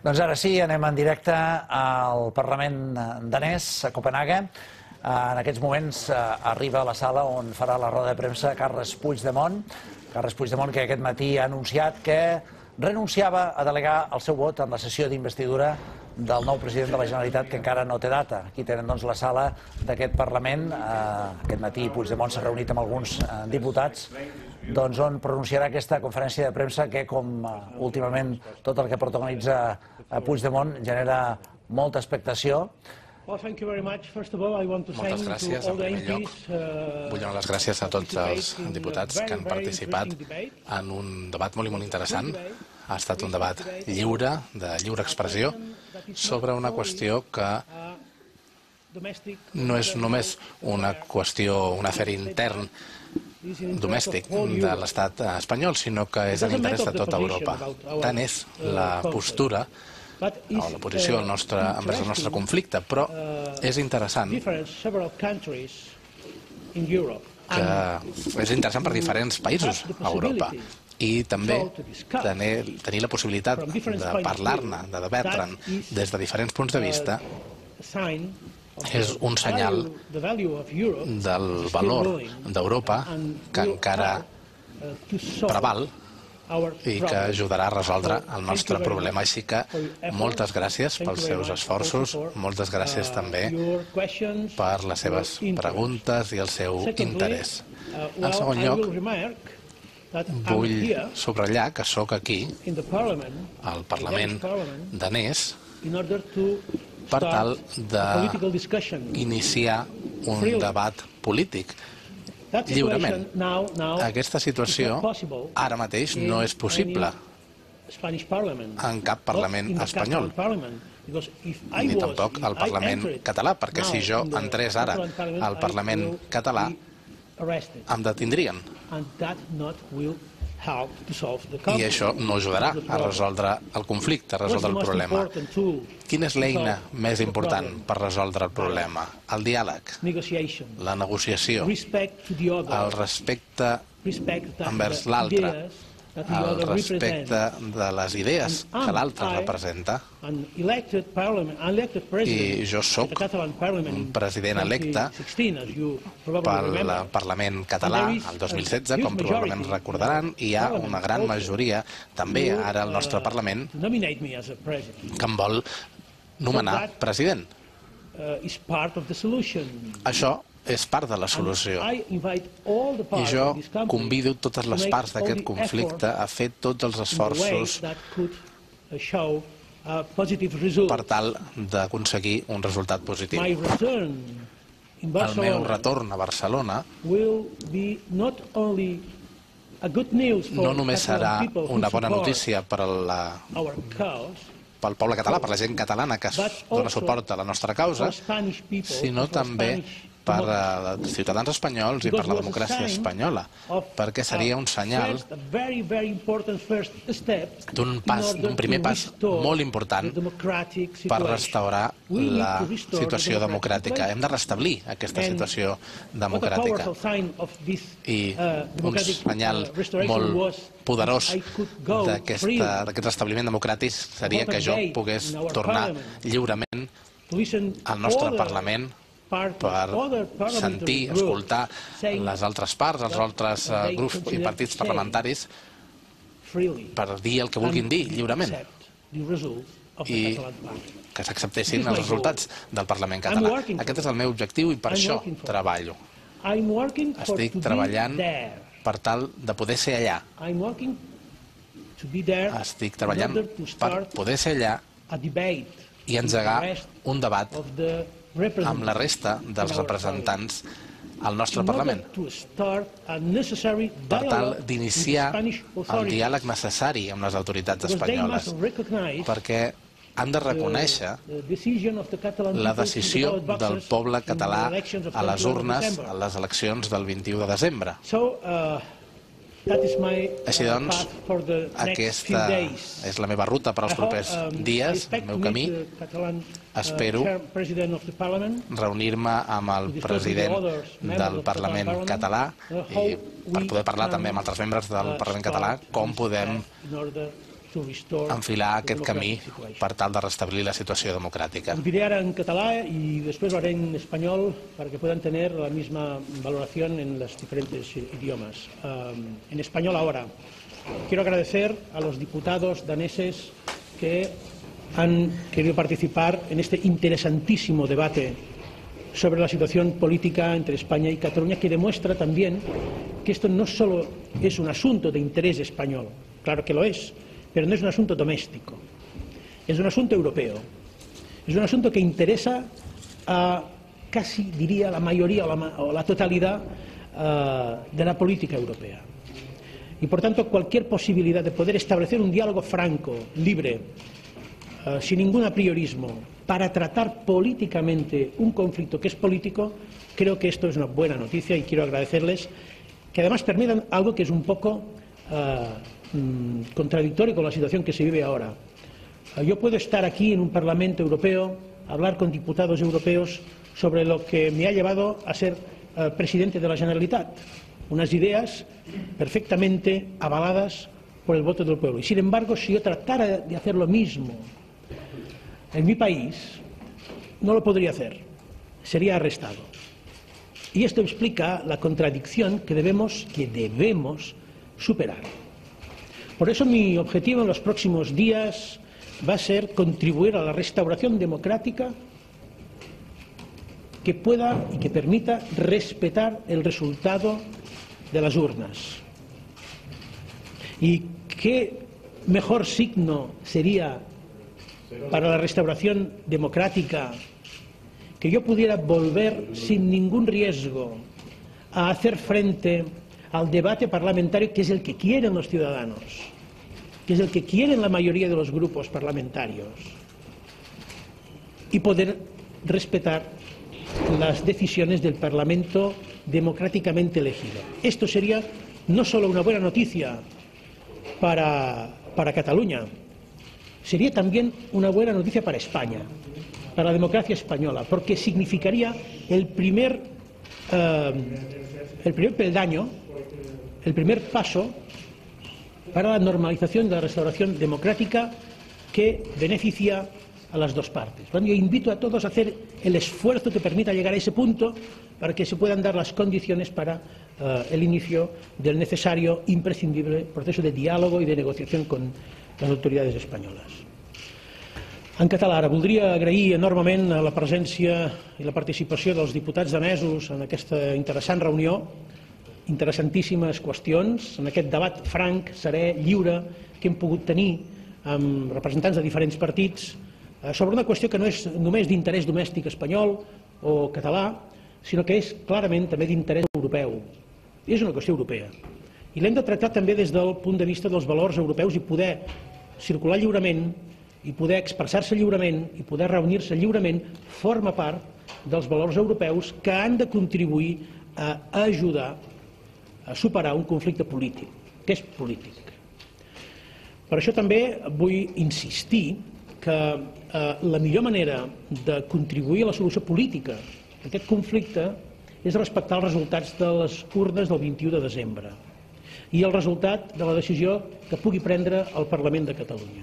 Doncs ara sí, anem en directe al Parlament danès, a Copenhague. En aquests moments arriba a la sala on farà la roda de premsa Carles Puigdemont. Carles Puigdemont, que aquest matí ha anunciat que renunciava a delegar el seu vot en la sessió d'investidura del nou president de la Generalitat, que encara no té data. Aquí tenen doncs la sala d'aquest Parlament. Aquest matí Puigdemont s'ha reunit amb alguns diputats on pronunciarà aquesta conferència de premsa que, com últimament tot el que protagonitza Puigdemont, genera molta expectació. Moltes gràcies. En primer lloc, vull donar les gràcies a tots els diputats que han participat en un debat molt i molt interessant. Ha estat un debat lliure, de lliure expressió, sobre una qüestió que no és només una qüestió, un afer intern domèstic de l'estat espanyol, sinó que és en l'interès de tota Europa. Tant és la postura o la posició envers el nostre conflicte, però és interessant que és interessant per diferents països a Europa i també tenir la possibilitat de parlar-ne, de debatre'n des de diferents punts de vista és un senyal del valor d'Europa que encara preval i que ajudarà a resoldre el nostre problema. Així que moltes gràcies pels seus esforços, moltes gràcies també per les seves preguntes i el seu interès. En segon lloc, vull subratllar que sóc aquí, al Parlament danès, per tal d'iniciar un debat polític lliurement. Aquesta situació ara mateix no és possible en cap Parlament espanyol, ni tampoc al Parlament català, perquè si jo entrés ara al Parlament català em detindrien. I això no ajudarà a resoldre el conflicte, a resoldre el problema. Quina és l'eina més important per resoldre el problema? El diàleg, la negociació, el respecte envers l'altre, el respecte de les idees que l'altre representa. I jo soc un president electe pel Parlament català el 2016, com probablement recordaran, i hi ha una gran majoria, també ara al nostre Parlament, que em vol nomenar president. Això és part de la solució. I jo convido totes les parts d'aquest conflicte a fer tots els esforços per tal d'aconseguir un resultat positiu. El meu retorn a Barcelona no només serà una bona notícia per pel poble català, per la gent catalana que dona suport a la nostra causa, sinó també per als ciutadans espanyols i per la democràcia espanyola, perquè seria un senyal d'un primer pas molt important per restaurar la situació democràtica. Hem de restablir aquesta situació democràtica. I un senyal molt poderós d'aquest restabliment democràtic seria que jo pogués tornar lliurement al nostre Parlament per sentir, escoltar les altres parts, els altres grups i partits parlamentaris, per dir el que vulguin dir lliurement i que s'acceptessin els resultats del Parlament català. Aquest és el meu objectiu i per això treballo. Estic treballant per tal de poder ser allà. Estic treballant per poder ser allà i engegar un debat amb la resta dels representants al nostre Parlament, per tal d'iniciar el diàleg necessari amb les autoritats espanyoles, perquè han de reconèixer la decisió del poble català a les urnes a les eleccions del 21 de desembre. Així doncs, aquesta és la meva ruta per als propers dies, el meu camí. Espero reunir-me amb el president del Parlament català i per poder parlar també amb altres membres del Parlament català com podem enfilar aquest camí per tal de restablir la situació democràtica. Ho diré ara en català y después lo haré en español para que puedan tener la misma valoración en los diferentes idiomas. En español ahora. Quiero agradecer a los diputados daneses que han querido participar en este interesantísimo debate sobre la situación política entre España y Cataluña, que demuestra también que esto no solo es un asunto de interés español, claro que lo es, pero no es un asunto doméstico, es un asunto europeo, es un asunto que interesa a casi, diría, la mayoría o la totalidad de la política europea. Y por tanto, cualquier posibilidad de poder establecer un diálogo franco, libre, sin ningún apriorismo, para tratar políticamente un conflicto que es político, creo que esto es una buena noticia y quiero agradecerles que además permitan algo que es un poco contradictorio con la situación que se vive ahora. Yo puedo estar aquí en un Parlamento Europeo, hablar con diputados europeos sobre lo que me ha llevado a ser presidente de la Generalitat, unas ideas perfectamente avaladas por el voto del pueblo. Y sin embargo, si yo tratara de hacer lo mismo en mi país, no lo podría hacer, sería arrestado. Y esto explica la contradicción que debemos superar. Por eso mi objetivo en los próximos días va a ser contribuir a la restauración democrática que pueda y que permita respetar el resultado de las urnas. Y qué mejor signo sería para la restauración democrática que yo pudiera volver sin ningún riesgo a hacer frente al debate parlamentario, que es el que quieren los ciudadanos, que es el que quieren la mayoría de los grupos parlamentarios, y poder respetar las decisiones del Parlamento democráticamente elegido. Esto sería no solo una buena noticia para Cataluña, sería también una buena noticia para España, para la democracia española, porque significaría el primer peldaño, el primer paso para la normalización de la restauración democrática que beneficia a las dos partes. Yo invito a todos a hacer el esfuerzo que permita llegar a ese punto para que se puedan dar las condiciones para el inicio del necesario, imprescindible proceso de diálogo y de negociación con les autoritats espanyoles. En català, ara voldria agrair enormement la presència i la participació dels diputats danesos en aquesta interessant reunió, interessantíssimes qüestions, en aquest debat franc, serè, lliure, que hem pogut tenir amb representants de diferents partits sobre una qüestió que no és només d'interès domèstic espanyol o català, sinó que és clarament també d'interès europeu. És una qüestió europea. I l'hem de tractar també des del punt de vista dels valors europeus i poder circular lliurement i poder expressar-se lliurement i poder reunir-se lliurement forma part dels valors europeus que han de contribuir a ajudar a superar un conflicte polític, que és polític. Per això també vull insistir que la millor manera de contribuir a la solució política d'aquest conflicte és respectar els resultats de les urnes del 21 de desembre i el resultat de la decisió que pugui prendre el Parlament de Catalunya.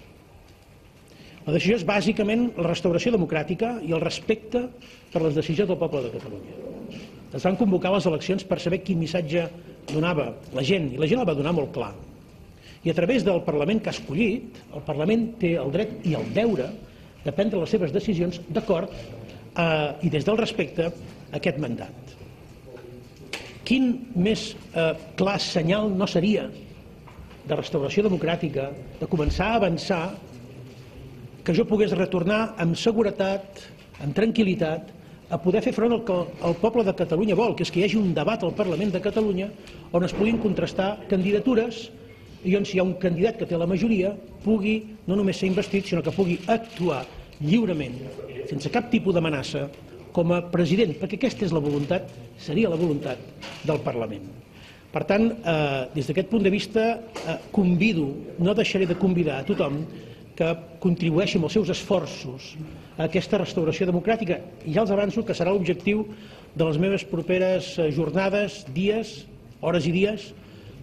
La decisió és bàsicament la restauració democràtica i el respecte per les decisions del poble de Catalunya. Es van convocar les eleccions per saber quin missatge donava la gent, i la gent el va donar molt clar. I a través del Parlament que ha escollit, el Parlament té el dret i el deure de prendre les seves decisions d'acord i des del respecte a aquest mandat. Quin més clar senyal no seria de restauració democràtica, de començar a avançar, que jo pogués retornar amb seguretat, amb tranquil·litat, a poder fer front al que el poble de Catalunya vol, que és que hi hagi un debat al Parlament de Catalunya on es puguin contrastar candidatures i on si hi ha un candidat que té la majoria pugui no només ser investit, sinó que pugui actuar lliurement, sense cap tipus d'amenaça, com a president, perquè aquesta és la voluntat, seria la voluntat del Parlament. Per tant, des d'aquest punt de vista, convido, no deixaré de convidar a tothom que contribueixi amb els seus esforços a aquesta restauració democràtica, i ja els avanço que serà l'objectiu de les meves properes jornades, dies, hores i dies,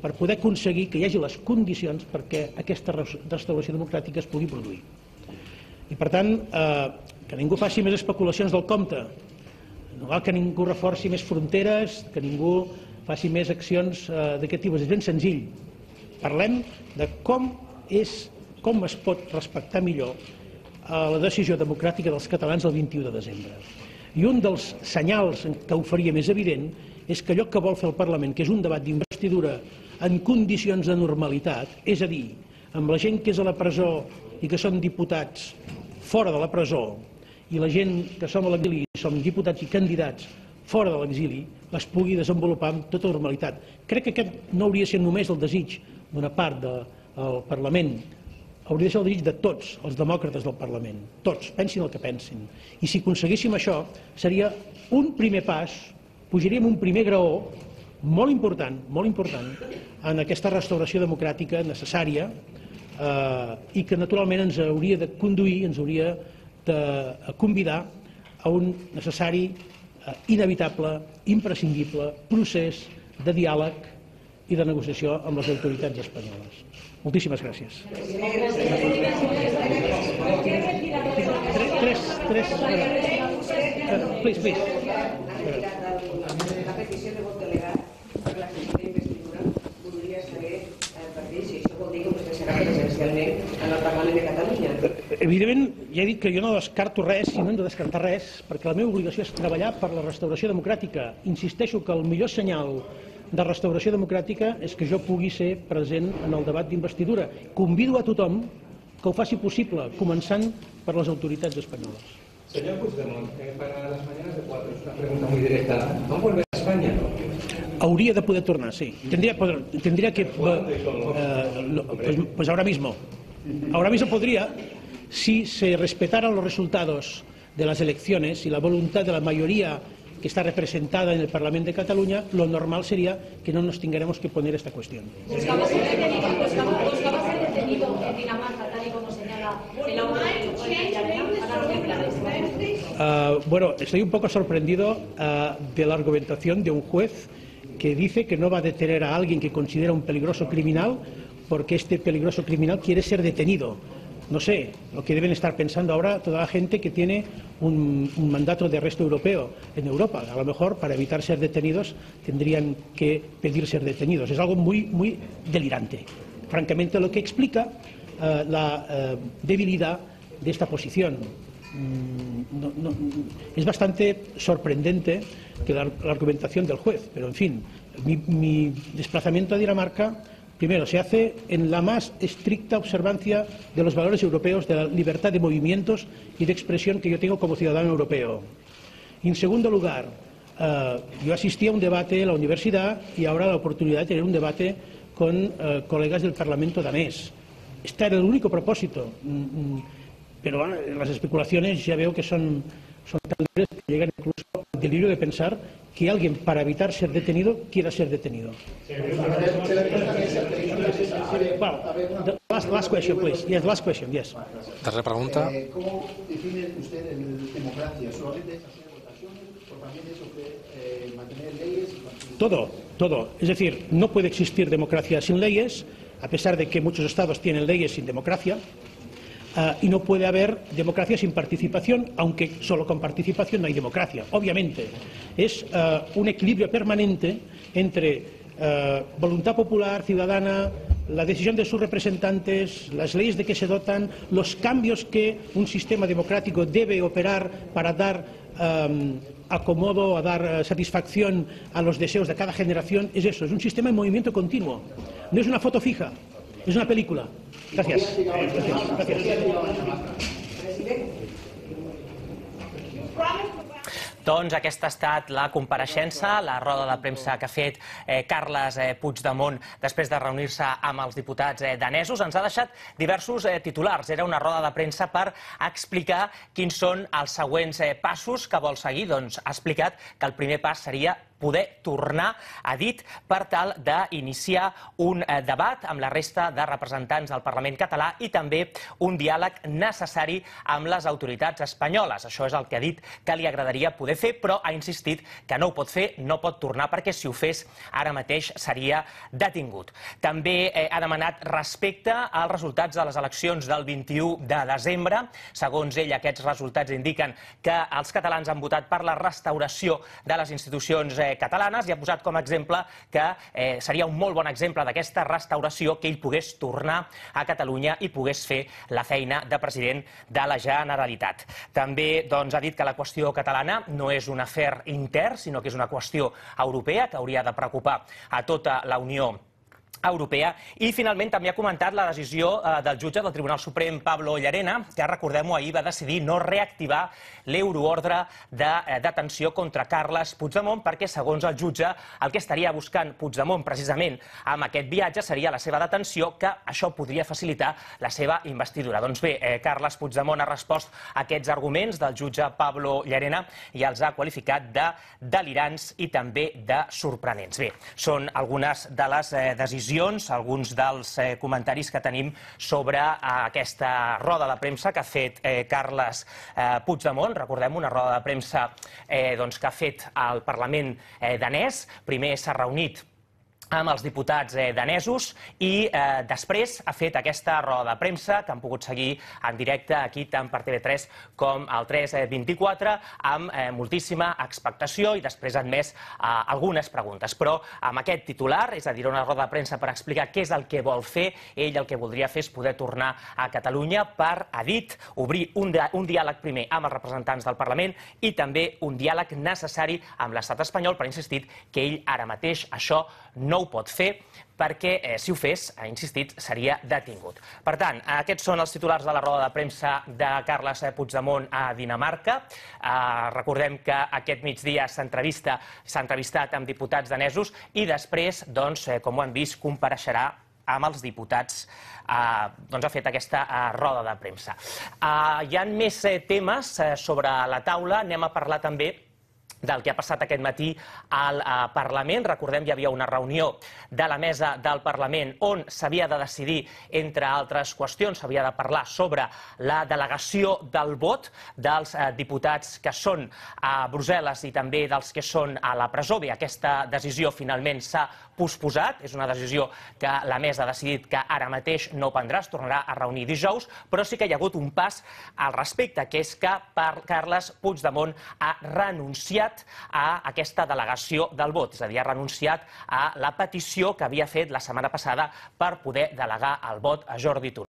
per poder aconseguir que hi hagi les condicions perquè aquesta restauració democràtica es pugui produir. I per tant, que ningú faci més especulacions del compte, no cal que ningú reforci més fronteres, que ningú faci més accions d'aquest tipus. És ben senzill. Parlem de com es pot respectar millor la decisió democràtica dels catalans el 21 de desembre. I un dels senyals que ho faria més evident és que allò que vol fer el Parlament, que és un debat d'investidura en condicions de normalitat, és a dir, amb la gent que és a la presó i que són diputats fora de la presó, i la gent que som a l'exili i som diputats i candidats fora de l'exili, es pugui desenvolupar amb tota normalitat. Crec que aquest no hauria de ser només el desig d'una part del Parlament, hauria de ser el desig de tots els demòcrates del Parlament, tots, pensin el que pensin. I si aconseguíssim això, seria un primer pas, pujaríem un primer graó molt important en aquesta restauració democràtica necessària i que naturalment ens hauria de conduir, ens hauria de convidar a un necessari, inevitable, imprescindible procés de diàleg i de negociació amb les autoritats espanyoles. Moltíssimes gràcies. Please. La petició de vot delegat per la sessió d'investidura voldria saber si això vol dir que vostè serà presencialment en el Parlament de Catalunya. Evidentment, ja he dit que jo no descarto res i no hem de descartar res, perquè la meva obligació és treballar per la restauració democràtica. Insisteixo que el millor senyal de restauració democràtica és que jo pugui ser present en el debat d'investidura. Convido a tothom que ho faci possible, començant per les autoritats espanyoles. Señor Puigdemont, para las mañanas de 4, es una pregunta muy directa. ¿Va a volver a España? Hauria de poder tornar, sí. Tendría que... Pues ahora mismo. Ahora mismo podría, si se respetaran los resultados de las elecciones y la voluntad de la mayoría que está representada en el Parlamento de Cataluña, lo normal sería que no nos tengamos que poner esta cuestión. Buscaba ser detenido en Dinamarca, tal y como señala el autor. Bueno, estoy un poco sorprendido de la argumentación de un juez que dice que no va a detener a alguien que considera un peligroso criminal porque este peligroso criminal quiere ser detenido. No sé, lo que deben estar pensando ahora toda la gente que tiene un mandato de arresto europeo en Europa. A lo mejor, para evitar ser detenidos, tendrían que pedir ser detenidos. Es algo muy delirante. Francamente, lo que explica la debilidad de esta posición. Es bastante sorprendente que la argumentación del juez, pero en fin, mi desplazamiento a Dinamarca, primero, se hace en la más estricta observancia de los valores europeos, de la libertad de movimientos y de expresión que yo tengo como ciudadano europeo. Y en segundo lugar, yo asistí a un debate en la universidad y ahora la oportunidad de tener un debate con colegas del Parlamento danés. Este era el único propósito. Pero bueno, las especulaciones ya veo que son tan libres que llegan incluso al delirio de pensar que alguien, para evitar ser detenido, quiera ser detenido. Well, the last question, please. Yes, last question, yes. Tercera pregunta. ¿Cómo define usted democracia? ¿Solamente es hacer votaciones o también es mantener leyes y constituciones? Todo. Es decir, no puede existir democracia sin leyes, a pesar de que muchos estados tienen leyes sin democracia. Y no puede haber democracia sin participación, aunque solo con participación no hay democracia. Obviamente, es un equilibrio permanente entre voluntad popular, ciudadana, la decisión de sus representantes, las leyes de que se dotan, los cambios que un sistema democrático debe operar para dar acomodo, a dar satisfacción a los deseos de cada generación. Es eso, es un sistema en movimiento continuo. No es una foto fija, es una película. Gràcies. Doncs aquesta ha estat la compareixença, la roda de premsa que ha fet Carles Puigdemont després de reunir-se amb els diputats danesos. Ens ha deixat diversos titulars. Era una roda de premsa per explicar quins són els següents passos que vol seguir. Doncs ha explicat que el primer pas seria poder tornar a dit per tal d'iniciar un debat amb la resta de representants del Parlament català i també un diàleg necessari amb les autoritats espanyoles. Això és el que ha dit que li agradaria poder fer, però ha insistit que no ho pot fer, no pot tornar, perquè si ho fes ara mateix seria detingut. També ha demanat respecte als resultats de les eleccions del 21 de desembre. Segons ell, aquests resultats indiquen que els catalans han votat per la restauració de les institucions catalanes i ha posat com a exemple que seria un molt bon exemple d'aquesta restauració que ell pogués tornar a Catalunya i pogués fer la feina de president de la Generalitat. També ha dit que la qüestió catalana no és un afer intern, sinó que és una qüestió europea que hauria de preocupar a tota la Unió Europea. I finalment també ha comentat la decisió del jutge del Tribunal Suprem, Pablo Llarena, que, recordem-ho, ahir va decidir no reactivar l'euroordre de detenció contra Carles Puigdemont, perquè, segons el jutge, el que estaria buscant Puigdemont precisament amb aquest viatge seria la seva detenció, que això podria facilitar la seva investidura. Doncs bé, Carles Puigdemont ha respost a aquests arguments del jutge Pablo Llarena i els ha qualificat de delirants i també de sorprenents. Bé, són algunes de les decisions, alguns dels comentaris que tenim sobre aquesta roda de premsa que ha fet Carles Puigdemont. Recordem, una roda de premsa que ha fet al Parlament danès. Primer s'ha reunit amb els diputats danesos i després ha fet aquesta roda de premsa que han pogut seguir en directe aquí tant per TV3 com al 324 amb moltíssima expectació i després ha admès algunes preguntes. Però amb aquest titular, és a dir, una roda de premsa per explicar què és el que vol fer, ell el que voldria fer és poder tornar a Catalunya per, ha dit, obrir un diàleg primer amb els representants del Parlament i també un diàleg necessari amb l'estat espanyol, però ha insistit que ell ara mateix això no ho pot fer perquè, si ho fes, ha insistit, seria detingut. Per tant, aquests són els titulars de la roda de premsa de Carles Puigdemont a Dinamarca. Recordem que aquest migdia s'ha entrevistat amb diputats danesos i després, com ho hem vist, compareixerà amb els diputats, ha fet aquesta roda de premsa. Hi ha més temes sobre la taula. Anem a parlar també del que ha passat aquest matí al Parlament. Recordem, hi havia una reunió de la mesa del Parlament on s'havia de decidir, entre altres qüestions, s'havia de parlar sobre la delegació del vot dels diputats que són a Brussel·les i també dels que són a la presó. Bé, aquesta decisió finalment s'ha posposat. És una decisió que la mesa ha decidit que ara mateix no prendrà, es tornarà a reunir dijous, però sí que hi ha hagut un pas al respecte, que és que Carles Puigdemont ha renunciat a aquesta delegació del vot, és a dir, ha renunciat a la petició que havia fet la setmana passada per poder delegar el vot a Jordi Turull.